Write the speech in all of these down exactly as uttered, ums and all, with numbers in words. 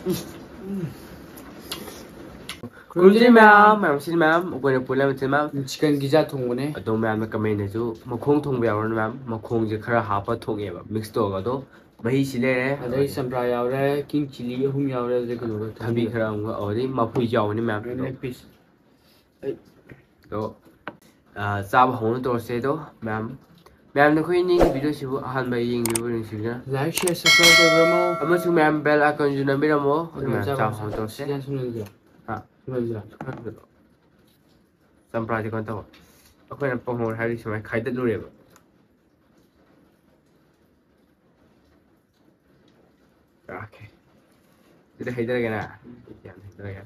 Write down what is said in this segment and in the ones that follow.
ꯀꯨꯝꯖꯤ ꯃꯌꯥꯝ ꯃꯌꯥꯝ ꯁꯤ ꯃꯌꯥꯝ ꯑꯩꯈꯣꯏꯅ ꯄꯨꯜꯂꯕ ꯃꯆꯜ ꯃꯌꯥꯝ ꯆꯤꯀꯟ ꯒꯤꯖꯥ ꯊꯣꯡꯕꯅꯦ ꯑꯗꯣ ꯃꯌꯥꯝꯅ ꯀꯃꯦꯟꯗꯁꯨ ꯃꯈꯣꯡ ꯊꯣꯡꯕ ꯌꯥꯎꯔꯅꯤ ꯃꯌꯥꯝ ꯃꯈꯣꯡꯁꯦ ꯈꯔ ꯍꯥꯞꯄ ꯊꯣꯡꯉꯦꯕ ꯃꯤꯛꯁ ꯇꯧꯔꯒ ꯑꯗꯣ ꯃꯍꯤꯁꯤ ꯂꯩꯔꯦ ꯑꯗꯩ ꯆꯝꯄ꯭ꯔꯥ ꯌꯥꯎꯔꯦ ꯀꯤꯡ ꯆꯤꯂꯤ ꯑꯍꯨꯝ ꯌꯥꯎꯔꯦ ꯑꯗꯩ ꯀꯩꯅꯣꯒ ꯊꯕꯤ ꯈꯔ ꯑꯃꯨꯛ ꯑꯗꯩ ꯃꯐꯣꯏꯁꯨ ꯌꯥꯎꯕꯅꯤ ꯃꯌꯥꯝ ꯂꯦగ్ ꯄꯤꯁ ꯑꯗꯣ ꯆꯥꯕ ꯍꯧꯅ ꯇꯧꯔꯁꯦ ꯑꯗꯣ ꯃꯌꯥꯝ ꯃꯌꯥꯝꯅ ꯑꯩꯈꯣꯏ ꯅꯤꯡꯒꯤ ꯚꯤꯗꯤꯑꯣꯁꯤꯕꯨ ꯑꯍꯥꯟꯕ ꯌꯦꯡꯕꯤꯕ ꯅꯨꯡꯁꯤꯕꯤꯅ ꯂꯥꯏꯛ ꯁꯤꯌꯔ ꯁꯕꯁꯀ꯭ꯔꯥꯏꯕ ꯇꯧꯕꯤꯔꯝꯃꯣ ꯑꯃꯁꯨꯡ ꯃꯌꯥꯝ ꯕꯦꯜ ꯑꯥꯏꯀꯟꯁꯨ ꯅꯝꯕꯤꯔꯝꯃꯣ ꯑꯗꯨ ꯃꯌꯥꯝ ꯆꯥꯕ ꯍꯧꯅ ꯇꯧꯔꯁꯦ ꯆꯝꯄ꯭ꯔꯥꯁꯦ ꯀꯩꯅꯣ ꯇꯧꯕ ꯑꯩꯈꯣꯏꯅ ꯄꯣꯡꯍꯧꯔꯦ ꯍꯥꯏꯔꯗꯤ ꯁꯨꯃꯥꯏꯅ ꯈꯥꯏꯗꯠꯂꯨꯔꯦꯕ ꯑꯣꯀꯦ ꯁꯤꯗ ꯍꯩꯊꯔꯒꯦꯅ ꯌꯥꯝ ꯍꯩꯊꯔꯒꯦ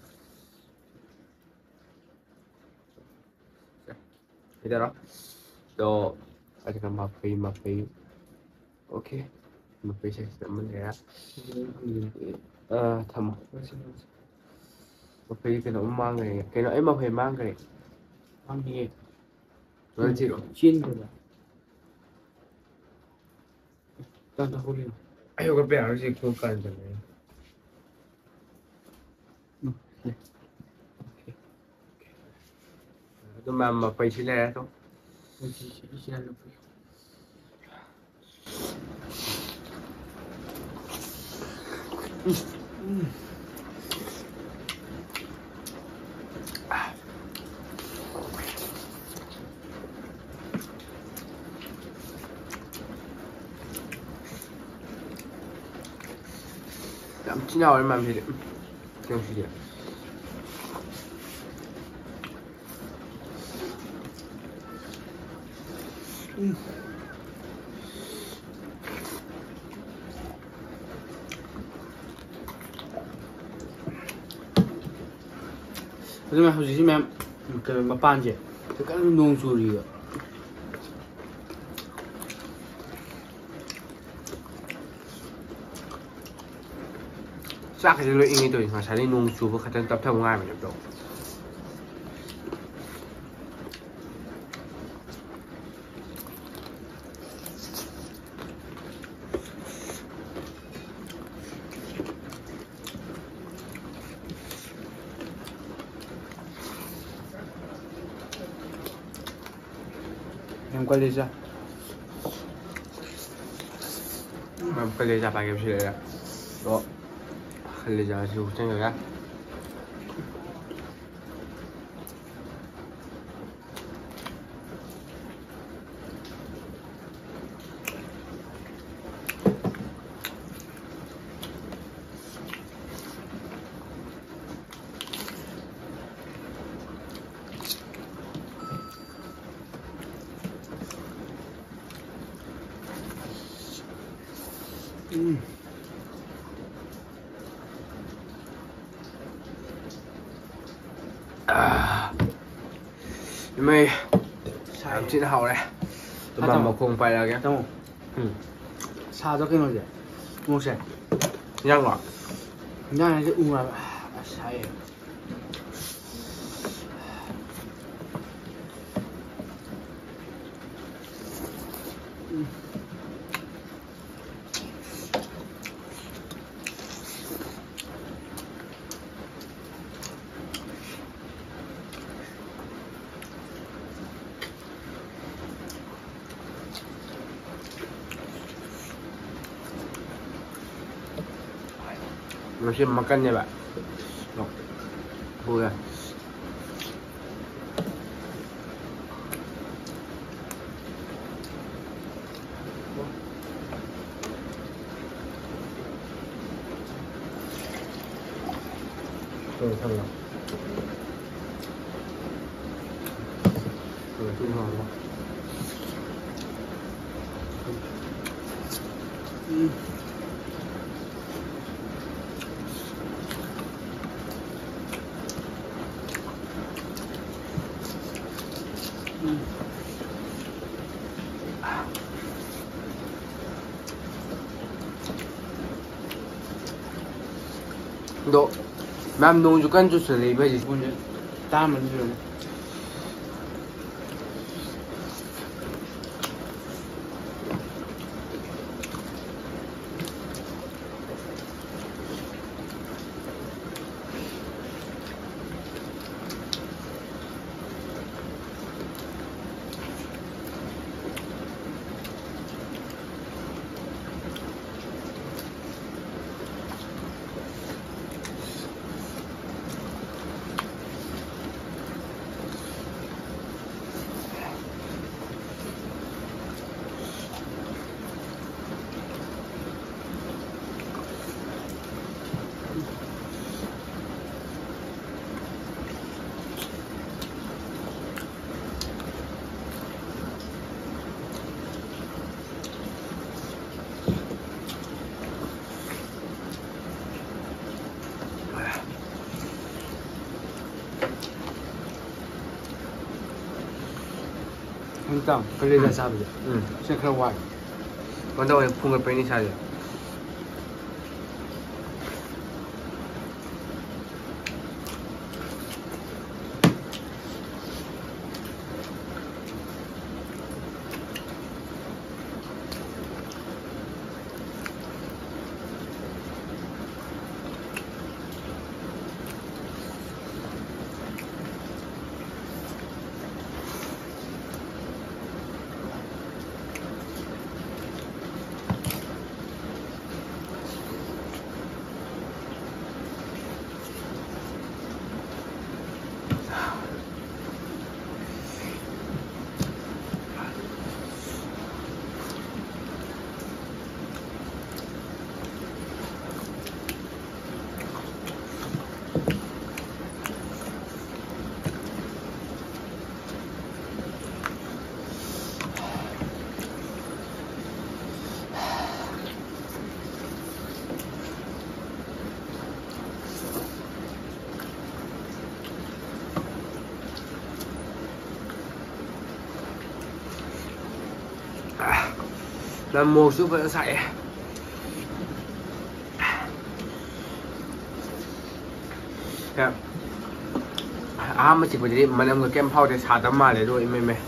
hidara so ada mafei mafei oke mafei saya temen ya ah thamo mafei kena umang này kena em mafei mang cái mang gì nói gì rồi chiên rồi tao tao không ayo cái bèo gì không cần rồi này tôi mà mafei xí này thôi Làm thế nào em làm thì không gì vậy? 하지만 hꯧꯖꯤꯛꯁꯤ 그 ꯃꯄꯥꯟꯁꯦ ꯀꯟꯅ ꯅꯣꯡ ꯆꯨꯔꯤꯕ ꯆꯥꯛꯁꯦ ꯂꯣꯏ ꯏꯪꯉꯤ ꯇꯧꯏ ꯉꯁꯥꯏꯗꯩ ꯅꯣꯡ ꯆꯨꯕ ꯈꯛꯇꯪ ꯇꯞꯊꯕ ꯉꯥꯏꯕꯅꯦꯕ ꯇꯧ Em quay lên ra. Em quay lên ra bài game gì đấy. Đó. Lên ra chịu chân rồi á. 음. À, mày làm chuyện hậu này, tụi mình một cùng phải là cái, đúng không? Ừ. Sao cho cái nó gì? Ngon sẽ. Nhang ngọt. Nhang này cái u là sai. Mình sẽ makan ya, Pak. Vui à. Rồi xong rồi. Rồi chung hòa luôn. Ừ. 너 맘 농주 깐주스 레이버지 뭔지 땀을 주네. ꯇꯥꯡ ꯀꯂꯦꯖꯥ ꯆꯥꯕꯁꯦ ꯎꯝ ꯁꯤꯅ ꯈꯔ ꯋꯥꯏ ꯀꯣꯟꯗ ꯑꯣꯏꯅ ꯐꯨꯡꯒꯠꯄꯩꯅꯤ ꯏꯁꯥꯁꯦ 난 모수 ꯐꯖꯅ ꯁꯥꯏꯑꯦ ꯑꯍꯥꯟꯕ ꯆꯤꯛꯄꯗꯗꯤ ꯃꯅꯝꯒ ꯀꯩꯝ ꯐꯥꯎꯗꯦ ꯁꯥꯗꯕ ꯃꯥꯜꯂꯦ ꯑꯗꯨꯒ ꯏꯃꯩ ꯃꯩ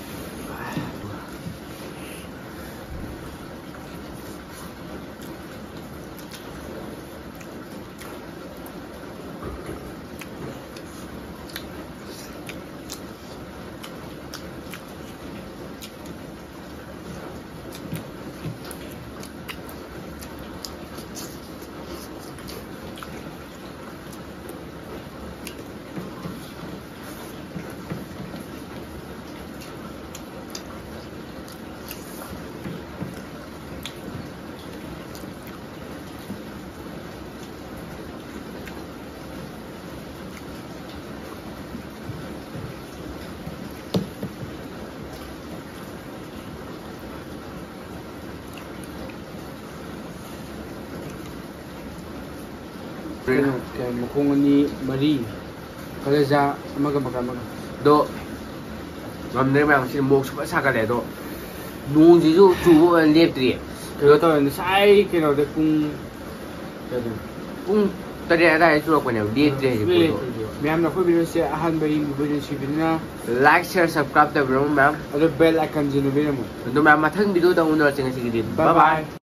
ꯃꯈꯣꯡ ꯑꯅꯤ ꯃꯔꯤ ꯀꯂꯦꯖꯥ ꯑꯃꯒ ꯃꯈꯥ ꯑꯃꯒ ꯑꯗꯣ ꯉꯝꯗ꯭ꯔꯦ ꯃꯌꯥꯝ ꯁꯤ ꯃꯣꯛꯁꯨ ꯐꯖꯅ ꯁꯥꯒꯠꯂꯦ ꯑꯗꯣ ꯅꯣꯡꯁꯤꯁꯨ ꯆꯨꯕ ꯂꯦꯞꯇ꯭ꯔꯤ ꯀꯩꯅꯣ ꯇꯧꯔꯦ ꯉꯁꯥꯏ ꯀꯩꯅꯣꯗ ꯄꯨꯡ ꯄꯨꯡ ꯇꯔꯦꯠ ꯑꯗꯥꯏꯗ ꯆꯨꯔꯛꯄꯅꯦꯕ ꯂꯦꯞꯇ꯭ꯔꯦ ꯍꯧꯖꯤꯛ ꯃꯌꯥꯝꯅ ꯑꯩꯈꯣꯏ ꯚꯤꯗꯤꯑꯣꯁꯦ ꯑꯍꯥꯟꯕ ꯌꯦꯡꯕ ꯚꯤꯗꯤꯑꯣꯁꯤꯕꯤꯅꯤꯅ ꯂꯥꯏꯛ ꯁꯤꯌꯔ ꯁꯕꯁꯀ꯭ꯔꯥꯏꯕ ꯇꯧꯕꯤꯔꯝꯃꯣ ꯃꯌꯥꯝ ꯑꯗꯣ ꯕꯦꯜ ꯑꯥꯏꯀꯟꯁꯤ ꯅꯨꯕꯤꯔꯝꯃꯣ ꯑꯗꯣ ꯃꯌꯥꯝ ꯃꯊꯪ ꯚꯤꯗꯤꯑꯣꯗ ꯎꯅꯔꯁꯦ ꯉꯁꯤꯒꯤꯗꯤ ꯕꯥꯏ ꯕꯥꯏ